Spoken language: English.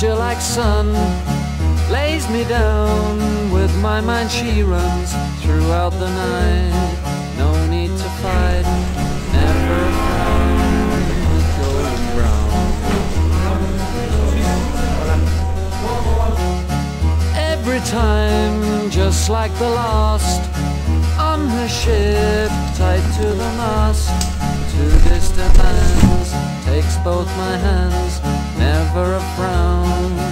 still like sun, lays me down. With my mind she runs throughout the night. No need to fight, never a frown, golden brown. Every time, just like the last, on her ship, tied to the mast. To distant lands, takes both my hands, never a frown.